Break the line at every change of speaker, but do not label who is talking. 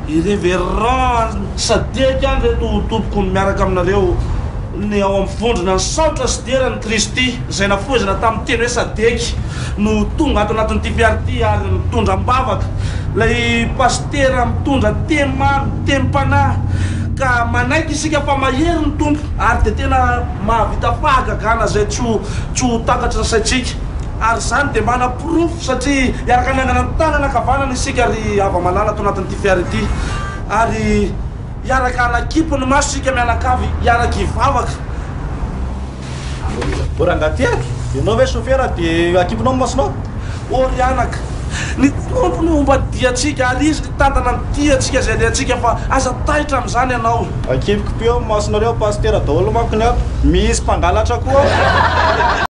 Irreverent sadeky any reto tompoko ny miaraka aminareo ny ao amin'ny vondrona ny saotra sy derany Kristy izay nafoizana tamin'ny teny hoe sadeky no tonga ato anatin'ity fiara ity ary mitondra mbavaka lay pastera mitondra temano tempanahy ka manaiky isika fa mahery ny tompo ary dia tena mahavita fahagagana zay tsy ho takatra ny saitsika ary zany dia mana proof satria iaraka miangana ny tanana kavanana isika ry ava-malala ato anatin'ity fiara ity ary iaraka anakipo ny maso isika mianakavy iaraka ivavaka.
Orangatiaky, ianao ve chauffeur dia akiponao ny masonao?
Ory anaka, ny tompo ny omba diatsika ary izy ny tantana ny diatsika zay diatsika fa aza taitra amin'izany ianao.
Akipoko peo masonareo pastera daholo manko ny ato, misy mpangalatra koa.